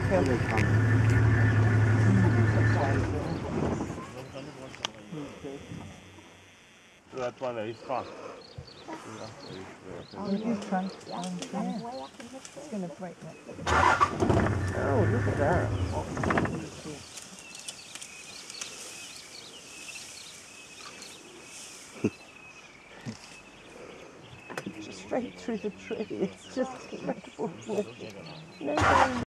Here they come. That one is fun. Oh, you try. Yeah, Yeah. way up in the tree. It's going to break that. Oh, look at that. Straight through the tree. It's just incredible. No going